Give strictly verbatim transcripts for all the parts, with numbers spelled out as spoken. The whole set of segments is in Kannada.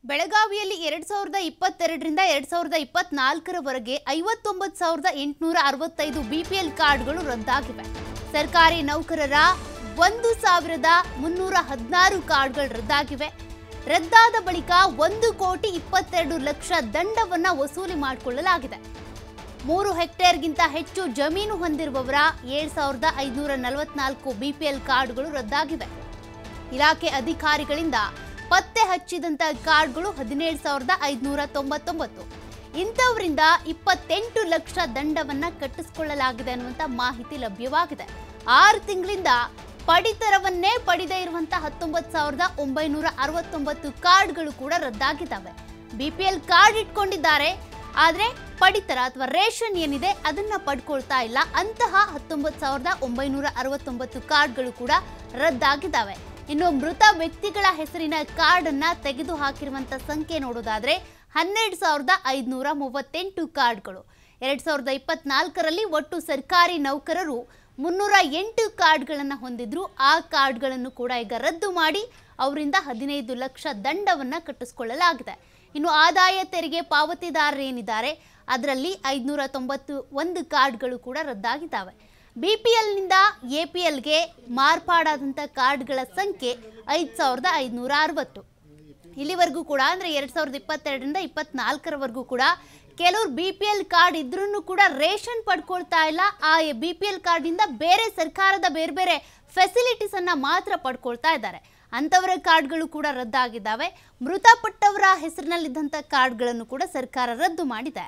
ಬೆಳಗಾವಿಯಲ್ಲಿ ಎರಡ್ ಸಾವಿರದ ಇಪ್ಪತ್ತೆರಡರಿಂದ ಎರಡ್ ಸಾವಿರದ ಇಪ್ಪತ್ನಾಲ್ಕರವರೆಗೆ ಐವತ್ತೊಂಬತ್ತು ಸಾವಿರದ ಎಂಟುನೂರ ಅರವತ್ತೈದು ಬಿಪಿಎಲ್ ಕಾರ್ಡ್ಗಳು ರದ್ದಾಗಿವೆ. ಸರ್ಕಾರಿ ನೌಕರರ ಒಂದು ಸಾವಿರದ ಮುನ್ನೂರ ಹದಿನಾರು ಕಾರ್ಡ್ಗಳು ರದ್ದಾಗಿವೆ. ರದ್ದಾದ ಬಳಿಕ ಒಂದು ಕೋಟಿ ಇಪ್ಪತ್ತೆರಡು ಲಕ್ಷ ದಂಡವನ್ನ ವಸೂಲಿ ಮಾಡಿಕೊಳ್ಳಲಾಗಿದೆ. ಮೂರು ಹೆಕ್ಟೇರ್ಗಿಂತ ಹೆಚ್ಚು ಜಮೀನು ಹೊಂದಿರುವವರ ಏಳು ಸಾವಿರದ ಐದುನೂರ ನಲವತ್ನಾಲ್ಕು ಬಿಪಿಎಲ್ ಕಾರ್ಡ್ಗಳು ರದ್ದಾಗಿವೆ. ಇಲಾಖೆ ಅಧಿಕಾರಿಗಳಿಂದ ಪತ್ತೆ ಹಚ್ಚಿದಂತ ಕಾರ್ಡ್ಗಳು ಹದಿನೇಳು ಸಾವಿರದ ಐದುನೂರ ತೊಂಬತ್ತೊಂಬತ್ತು. ಇಂಥವರಿಂದ ಇಪ್ಪತ್ತೆಂಟು ಲಕ್ಷ ದಂಡವನ್ನ ಕಟ್ಟಿಸಿಕೊಳ್ಳಲಾಗಿದೆ ಅನ್ನುವಂಥ ಮಾಹಿತಿ ಲಭ್ಯವಾಗಿದೆ. ಆರು ತಿಂಗಳಿಂದ ಪಡಿತರವನ್ನೇ ಪಡೆದೇ ಇರುವಂತಹ ಹತ್ತೊಂಬತ್ತು ಸಾವಿರದ ಒಂಬೈನೂರ ಅರವತ್ತೊಂಬತ್ತು ಕಾರ್ಡ್ಗಳು ಕೂಡ ರದ್ದಾಗಿದ್ದಾವೆ. ಬಿಪಿಎಲ್ ಕಾರ್ಡ್ ಇಟ್ಕೊಂಡಿದ್ದಾರೆ, ಆದರೆ ಪಡಿತರ ಅಥವಾ ರೇಷನ್ ಏನಿದೆ ಅದನ್ನ ಪಡ್ಕೊಳ್ತಾ ಇಲ್ಲ. ಅಂತಹ ಹತ್ತೊಂಬತ್ತು ಸಾವಿರದ ಒಂಬೈನೂರ ಅರವತ್ತೊಂಬತ್ತು ಕಾರ್ಡ್ಗಳು ಕೂಡ ರದ್ದಾಗಿದ್ದಾವೆ. ಇನ್ನು ಮೃತ ವ್ಯಕ್ತಿಗಳ ಹೆಸರಿನ ಕಾರ್ಡ್ ಅನ್ನ ತೆಗೆದು ಹಾಕಿರುವಂತ ಸಂಖ್ಯೆ ನೋಡೋದಾದ್ರೆ ಹನ್ನೆರಡು ಸಾವಿರದ ಐದುನೂರ ಮೂವತ್ತೆಂಟು ಕಾರ್ಡ್ಗಳು. ಎರಡ್ ಸಾವಿರದ ಇಪ್ಪತ್ನಾಲ್ಕರಲ್ಲಿ ಒಟ್ಟು ಸರ್ಕಾರಿ ನೌಕರರು ಮುನ್ನೂರ ಎಂಟು ಕಾರ್ಡ್ಗಳನ್ನು ಹೊಂದಿದ್ರು. ಆ ಕಾರ್ಡ್ಗಳನ್ನು ಕೂಡ ಈಗ ರದ್ದು ಮಾಡಿ ಅವರಿಂದ ಹದಿನೈದು ಲಕ್ಷ ದಂಡವನ್ನ ಕಟ್ಟಿಸಿಕೊಳ್ಳಲಾಗಿದೆ. ಇನ್ನು ಆದಾಯ ತೆರಿಗೆ ಪಾವತಿದಾರರೇನಿದ್ದಾರೆ ಅದರಲ್ಲಿ ಐದುನೂರ ತೊಂಬತ್ತು ಒಂದು ಕಾರ್ಡ್ಗಳು ಕೂಡ ರದ್ದಾಗಿದ್ದಾವೆ. ಬಿಪಿಎಲ್ನಿಂದ ಎಪಿಎಲ್ಗೆ ಮಾರ್ಪಾಡಾದಂಥ ಕಾರ್ಡ್ಗಳ ಸಂಖ್ಯೆ ಐದು ಸಾವಿರದ ಐದುನೂರ ಅರವತ್ತು. ಇಲ್ಲಿವರೆಗೂ ಕೂಡ ಅಂದರೆ ಎರಡು ಸಾವಿರದ ಇಪ್ಪತ್ತೆರಡರಿಂದ ಇಪ್ಪತ್ನಾಲ್ಕರವರೆಗೂ ಕೂಡ ಕೆಲವರು ಬಿ ಪಿ ಎಲ್ ಕಾರ್ಡ್ ಇದ್ರೂ ಕೂಡ ರೇಷನ್ ಪಡ್ಕೊಳ್ತಾ ಇಲ್ಲ. ಆ ಬಿ ಪಿ ಎಲ್ ಕಾರ್ಡಿಂದ ಬೇರೆ ಸರ್ಕಾರದ ಬೇರೆ ಬೇರೆ ಫೆಸಿಲಿಟೀಸನ್ನು ಮಾತ್ರ ಪಡ್ಕೊಳ್ತಾ ಇದ್ದಾರೆ. ಅಂಥವರ ಕಾರ್ಡ್ಗಳು ಕೂಡ ರದ್ದಾಗಿದ್ದಾವೆ. ಮೃತಪಟ್ಟವರ ಹೆಸರಿನಲ್ಲಿದ್ದಂಥ ಕಾರ್ಡ್ಗಳನ್ನು ಕೂಡ ಸರ್ಕಾರ ರದ್ದು ಮಾಡಿದೆ.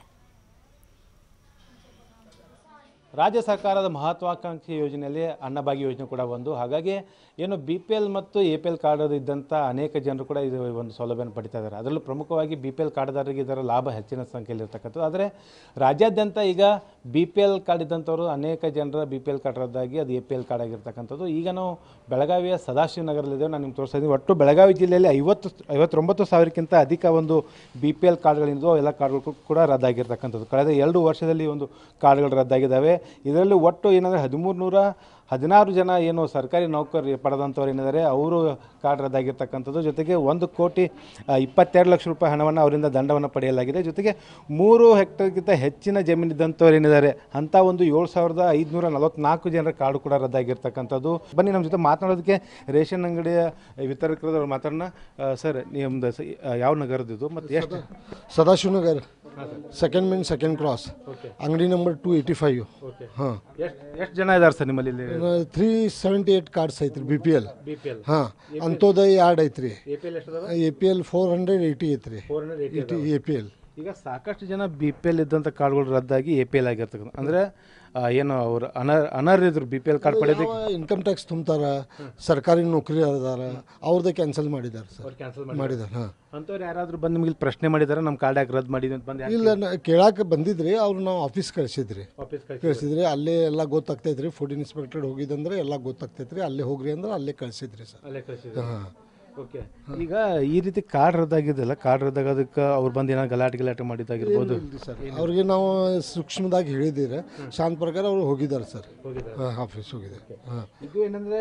ರಾಜ್ಯ ಸರ್ಕಾರದ ಮಹತ್ವಾಕಾಂಕ್ಷಿ ಯೋಜನೆಯಲ್ಲಿ ಅನ್ನಭಾಗ್ಯ ಯೋಜನೆ ಕೂಡ ಒಂದು. ಹಾಗಾಗಿ ಏನು ಬಿ ಪಿ ಎಲ್ ಮತ್ತು ಎ ಪಿ ಎಲ್ ಕಾರ್ಡ್ ಇದ್ದಂಥ ಅನೇಕ ಜನರು ಕೂಡ ಇದು ಒಂದು ಸೌಲಭ್ಯವನ್ನು ಪಡಿತಾ ಇದ್ದಾರೆ. ಅದರಲ್ಲೂ ಪ್ರಮುಖವಾಗಿ ಬಿ ಪಿ ಎಲ್ ಕಾರ್ಡ್ದಾರರಿಗೆ ಇದರ ಲಾಭ ಹೆಚ್ಚಿನ ಸಂಖ್ಯೆಯಲ್ಲಿ ಇರ್ತಕ್ಕಂಥದ್ದು. ಆದರೆ ರಾಜ್ಯಾದ್ಯಂತ ಈಗ ಬಿ ಪಿ ಎಲ್ ಕಾರ್ಡ್ ಇದ್ದಂಥವರು ಅನೇಕ ಜನರ ಬಿ ಪಿ ಎಲ್ ಕಾರ್ಡ್ ರದ್ದಾಗಿ ಅದು ಎ ಪಿ ಎಲ್ ಕಾರ್ಡ್ ಆಗಿರ್ತಕ್ಕಂಥದ್ದು. ಈಗ ನಾವು ಬೆಳಗಾವಿಯ ಸದಾಶಿವನಗರಲ್ಲಿದ್ದೇವೆ. ನಾನು ನಿಮ್ಗೆ ತೋರಿಸ್ತಾ ಇದ್ದೀನಿ. ಒಟ್ಟು ಬೆಳಗಾವಿ ಜಿಲ್ಲೆಯಲ್ಲಿ ಐವತ್ತು ಐವತ್ತೊಂಬತ್ತು ಸಾವಿರಕ್ಕಿಂತ ಅಧಿಕ ಒಂದು ಬಿ ಪಿ ಎಲ್ ಕಾರ್ಡ್ಗಳಿಂದ ಎಲ್ಲ ಕಾರ್ಡ್ಗಳು ಕೂಡ ರದ್ದಾಗಿರ್ತಕ್ಕಂಥದ್ದು. ಕಳೆದ ಎರಡು ವರ್ಷದಲ್ಲಿ ಒಂದು ಕಾರ್ಡ್ಗಳು ರದ್ದಾಗಿದ್ದಾವೆ. ಇದರಲ್ಲಿ ಒಟ್ಟು ಏನಂದರೆ ಹದಿಮೂರು ನೂರ ಹದಿನಾರು ಜನ ಏನು ಸರ್ಕಾರಿ ನೌಕರಿ ಪಡೆದಂಥವ್ರು ಏನಿದ್ದಾರೆ ಅವರು ಕಾರ್ಡ್ ರದ್ದಾಗಿರ್ತಕ್ಕಂಥದ್ದು. ಜೊತೆಗೆ ಒಂದು ಕೋಟಿ ಇಪ್ಪತ್ತೆರಡು ಲಕ್ಷ ರೂಪಾಯಿ ಹಣವನ್ನು ಅವರಿಂದ ದಂಡವನ್ನು ಪಡೆಯಲಾಗಿದೆ. ಜೊತೆಗೆ ಮೂರು ಹೆಕ್ಟರ್ಗಿಂತ ಹೆಚ್ಚಿನ ಜಮೀನಿದ್ದಂಥವ್ರು ಏನಿದ್ದಾರೆ ಅಂಥ ಒಂದು ಏಳು ಸಾವಿರದ ಐದುನೂರ ನಲವತ್ನಾಲ್ಕು ಜನರ ಕಾರ್ಡು ಕೂಡ ರದ್ದಾಗಿರ್ತಕ್ಕಂಥದ್ದು. ಬನ್ನಿ ನಮ್ಮ ಜೊತೆ ಮಾತನಾಡೋದಕ್ಕೆ ರೇಷನ್ ಅಂಗಡಿಯ ವಿತರಕರದವ್ರು ಮಾತಾಡೋಣ. ಸರ್ ನಿಮ್ಮದು ಯಾವ ನಗರದಿದ್ದು ಮತ್ತು ಎಷ್ಟು? Sadashivanagar, second main second cross, ಅಂಗಡಿ ನಂಬರ್ ಟು ಏಯ್ಟಿ ಫೈವ್. ಹಾಂ, ಎಷ್ಟು ಎಷ್ಟು ಜನ ಇದ್ದಾರೆ ಸರ್ ನಿಮ್ಮಲ್ಲಿ? ತ್ರೀ ಸೆವೆಂಟಿ ಏಟ್ ಕಾರ್ಡ್ಸ್ ಐತ್ರಿ B P L. B P L ಹಾಂ, ಅಂತ್ಯೋದಯ ಎರಡು ಐತ್ರಿ. ಎ ಪಿ ಎಲ್ ಎಷ್ಟು? A P L four hundred eighty ಐತ್ರಿ. Four hundred eighty A P L. ಈಗ ಸಾಕಷ್ಟು ಜನ ಬಿ ಪಿ ಎಲ್ ಇದ್ದಂಥ ಕಾರ್ಡ್ಗಳು ರದ್ದಾಗಿ ಎ ಪಿ ಎಲ್ ಆಗಿರ್ತಕ್ಕಂಥ ಅಂದರೆ ಏನು ಅವರು ಅನರ್ ಅನರ್ಹರಿದ್ರು ಬಿ ಪಿ ಎಲ್ ಕಾರ್ಡ್ ಪಡೆಯೋದಕ್ಕೆ ಇನ್ಕಮ್ ಟ್ಯಾಕ್ಸ್ ತುಂಬ್ತಾರ, ಸರ್ಕಾರಿ ನೌಕರಿ ಅದಾರ, ಅವ್ರದ್ದು ಕ್ಯಾನ್ಸಲ್ ಮಾಡಿದ್ದಾರೆ ಸರ್. ಕ್ಯಾನ್ಸಲ್ ಮಾಡಿದ್ದಾರೆ. ಹಾಂ, ಅಂಥವ್ರು ಯಾರಾದರೂ ಬಂದು ನಿಮಗೆ ಪ್ರಶ್ನೆ ಮಾಡಿದ್ದಾರೆ ನಮ್ಮ ಕಾರ್ಡ್ ಯಾಕೆ ರದ್ದು ಮಾಡಿದ್ವಿ ಅಂತ ಬಂದು? ಇಲ್ಲ, ಕೇಳಕ್ಕೆ ಬಂದಿದ್ರಿ. ಅವ್ರು ನಾವು ಆಫೀಸ್ ಕಳಿಸಿದ್ರಿ ವಾಪಸ್ ಕಳಿಸಿದ್ರಿ. ಅಲ್ಲೇ ಎಲ್ಲ ಗೊತ್ತಾಗ್ತೈತ್ರಿ. ಫುಡ್ ಇನ್ಸ್ಪೆಕ್ಟರ್ ಹೋಗಿದಂದ್ರೆ ಎಲ್ಲ ಗೊತ್ತಾಗ್ತೈತ್ರಿ. ಅಲ್ಲೇ ಹೋಗ್ರಿ ಅಂದ್ರೆ ಅಲ್ಲೇ ಕಳಿಸಿದ್ರಿ ಸರ್. ಅಲ್ಲೇ ಕಳಿಸಿದ್ರು. ಹಾಂ, ಓಕೆ. ಈಗ ಈ ರೀತಿ ಕಾರ್ಡ್ ರದ್ದಾಗಿದ್ದಲ್ಲ, ಕಾರ್ಡ್ ರದ್ದಾಗೋದಕ್ಕೆ ಅವ್ರು ಬಂದು ಏನೋ ಗಲಾಟೆ ಗಲಾಟೆ ಮಾಡಿದ್ದಾಗಿರ್ಬೋದು ಸರ್. ಅವ್ರಿಗೆ ನಾವು ಸೂಕ್ಷ್ಮದಾಗಿ ಹೇಳಿದ್ದೀರ, ಶಾಂತ ಪ್ರಕಾರ ಅವರು ಹೋಗಿದ್ದಾರೆ ಸರ್. ಹಾಂ, ಆಫೀಸ್ ಹೋಗಿದ್ದಾರೆ. ಹಾಂ, ಇದು ಏನಂದರೆ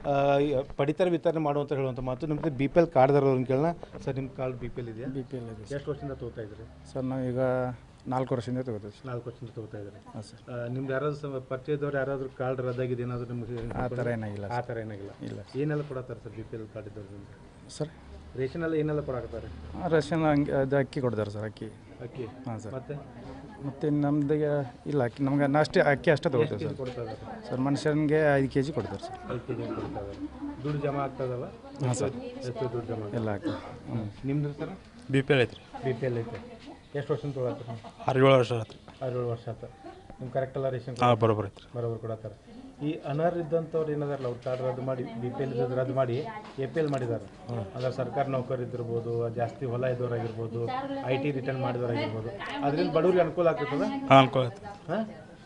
ಪಡಿತರ ವಿತರಣೆ ಮಾಡುವಂತ ಹೇಳುವಂಥ ಮಾತು. ನಮಗೆ ಬಿ ಪಿ ಎಲ್ ಕಾರ್ಡ್ದಾರವ್ರನ್ನ ಕೇಳೋಣ. ಸರ್, ನಿಮ್ಮ ಕಾರ್ಡ್ ಬಿ ಪಿ ಎಲ್ ಇದೆಯಾ? ಬಿ ಪಿ ಎಲ್ ಇದೆ. ಎಷ್ಟು ವರ್ಷದಿಂದ ತಗೋತಾ ಇದ್ರಿ ಸರ್? ನಾವೀಗ ನಾಲ್ಕು ವರ್ಷದಿಂದ ತಗೋತೀವಿ ಸರ್. ನಾಲ್ಕು ವರ್ಷದಿಂದ ತಗೋತಾ ಇದ್ರಿ. ಹಾಂ ಸರ್. ನಿಮ್ದು ಯಾರಾದ್ರು ಪರಿಚಯದವ್ರು ಯಾರಾದರೂ ಕಾರ್ಡ್ ರದ್ದಾಗಿದೆ ಏನಾದರೂ ನಿಮಗೆ? ಆ ಥರ ಏನಾಗಿಲ್ಲ. ಆ ಥರ ಏನಾಗಿಲ್ಲ. ಇಲ್ಲ. ಏನೆಲ್ಲ ಕೊಡತ್ತಾರೆ sir B P L card ಇದ್ದವ್ರು ನಿಮಗೆ? ಸರ್, ರೇಷನ್ ಎಲ್ಲ ಏನೆಲ್ಲ ಕೊಡಾಕತ್ತಾರೆ? ರೇಷನ್ ಹಂಗೆ ಅದು ಅಕ್ಕಿ ಕೊಡ್ತಾರೆ ಸರ್. ಅಕ್ಕಿ. ಅಕ್ಕಿ. ಹಾಂ ಸರ್. ಮತ್ತೆ ಮತ್ತು ನಮ್ದು ಇಲ್ಲ ಅಕ್ಕಿ, ನಮ್ಗೆ ಅಷ್ಟೇ ಅಕ್ಕಿ ಅಷ್ಟೇ ತೊಗೋತೀವಿ ಸರ್. ಕೊಡ್ತಾ ಇದ್ದಾರೆ ಸರ್, ಮನುಷ್ಯನಿಗೆ ಐದು ಕೆ ಜಿ ಕೊಡ್ತಾರೆ ಸರ್. ಐದು ಕೆ ಜಿ ಕೊಡ್ತಾ ಇದ್ದಾರೆ. ದುಡ್ಡು ಜಮಾ ಆಗ್ತದಲ್ಲ? ಹಾಂ ಸರ್. ಎಷ್ಟು ದುಡ್ಡು ಜಮಾ? ಎಲ್ಲ ಹಾಕಿ. ಹ್ಞೂ. ನಿಮ್ಮದು ಸರ್? ಬಿ ಪಿ ಎಲ್ ಐತ್ರಿ. ಬಿ ಪಿ ಎಲ್ ಐತೆ. ಎಷ್ಟು ವರ್ಷದಿಂದ ತೊಗೊಳತ್ತಾರೆ? ಆರು ಏಳು ವರ್ಷ ಆಯ್ತು. ಆರು ಏಳು ವರ್ಷ ಆಯ್ತು. ನಿಮ್ಮ ಕರೆಕ್ಟ್ ಎಲ್ಲ ರೇಷನ್ ಹಾಂ, ಬರೋಬ್ಬರ ಐತ್ರಿ. ಬರೋಬ್ಬರು ಕೊಡತ್ತಾರೆ. ಈ ಅನರ್ಹ ಇದ್ದಂಥವ್ರು ಏನಾದಾರಲ್ಲ ಅವ್ರು ಕಾರ್ಡ್ ರದ್ದು ಮಾಡಿ ಬಿ ಪಿ ಎಲ್ ಇದ್ದದ್ದು ರದ್ದು ಮಾಡಿ ಎ ಪಿ ಎಲ್ ಮಾಡಿದ್ದಾರೆ. ಅಂದ್ರೆ ಸರ್ಕಾರಿ ನೌಕರಿ ಇದ್ದಿರ್ಬೋದು, ಜಾಸ್ತಿ ಹೊಲ ಇದ್ದವರಾಗಿರ್ಬೋದು, ಐ ಟಿ ರಿಟರ್ನ್ ಮಾಡಿದವರಾಗಿರ್ಬೋದು, ಅದರಿಂದ ಬಡವರಿಗೆ ಅನುಕೂಲ ಆಗ್ತದಲ್ಲ? ಹಾಂ, ಅನುಕೂಲ ಆಯ್ತು. ಹಾಂ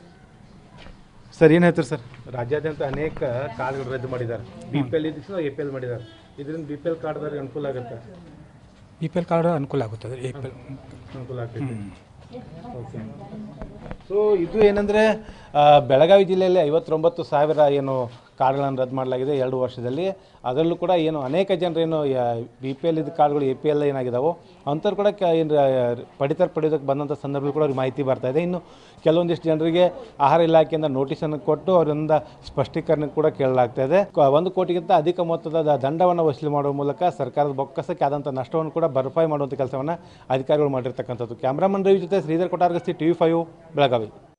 ಸರ್, ಏನು ಹೇಳ್ತೀರಿ ಸರ್? ರಾಜ್ಯಾದ್ಯಂತ ಅನೇಕ ಕಾರ್ಡ್ಗಳು ರದ್ದು ಮಾಡಿದ್ದಾರೆ. ಬಿ ಪಿ ಎಲ್ ಇದ್ದು ಎ ಪಿ ಎಲ್ ಮಾಡಿದ್ದಾರೆ. ಇದರಿಂದ ಬಿ ಪಿ ಎಲ್ ಕಾರ್ಡ್ದವ್ರಿಗೆ ಅನುಕೂಲ ಆಗುತ್ತೆ? ಬಿ ಪಿ ಎಲ್ ಕಾರ್ಡ್ ಅನುಕೂಲ ಆಗುತ್ತದೆ. ಎ ಪಿ ಎಲ್ ಅನುಕೂಲ ಆಗ್ತೈತೆ. ಓಕೆ. ಸೊ ಇದು ಏನಂದರೆ ಬೆಳಗಾವಿ ಜಿಲ್ಲೆಯಲ್ಲಿ ಐವತ್ತೊಂಬತ್ತು ಸಾವಿರ ಏನು ಕಾರ್ಡ್ಗಳನ್ನು ರದ್ದು ಮಾಡಲಾಗಿದೆ ಎರಡು ವರ್ಷದಲ್ಲಿ. ಅದರಲ್ಲೂ ಕೂಡ ಏನು ಅನೇಕ ಜನರು ಏನು ಬಿ ಪಿ ಎಲ್ ಇದು ಕಾರ್ಡ್ಗಳು ಎ ಪಿ ಎಲ್ ಏನಾಗಿದ್ದಾವೋ ಅಂಥವ್ರು ಕೂಡ ಕ ಏನು ಪಡಿತರ ಪಡೆಯೋದಕ್ಕೆ ಬಂದಂಥ ಸಂದರ್ಭದಲ್ಲಿ ಕೂಡ ಅವ್ರಿಗೆ ಮಾಹಿತಿ ಬರ್ತಾ ಇದೆ. ಇನ್ನು ಕೆಲವೊಂದಿಷ್ಟು ಜನರಿಗೆ ಆಹಾರ ಇಲಾಖೆಯಿಂದ ನೋಟಿಸನ್ನು ಕೊಟ್ಟು ಅವರಿಂದ ಸ್ಪಷ್ಟೀಕರಣ ಕೂಡ ಕೇಳಲಾಗ್ತಾ ಇದೆ. ಒಂದು ಕೋಟಿಗಿಂತ ಅಧಿಕ ಮೊತ್ತದ ದಂಡವನ್ನು ವಸೂಲಿ ಮಾಡುವ ಮೂಲಕ ಸರ್ಕಾರದ ಬೊಕ್ಕಸಕ್ಕೆ ಆದಂಥ ನಷ್ಟವನ್ನು ಕೂಡ ಭರಪಾಯಿ ಮಾಡುವಂಥ ಕೆಲಸವನ್ನು ಅಧಿಕಾರಿಗಳು ಮಾಡಿರ್ತಕ್ಕಂಥದ್ದು. ಕ್ಯಾಮ್ರಾಮನ್ ರವಿ ಜೊತೆ Sridhar Kottargasti, T V five, Belagavi.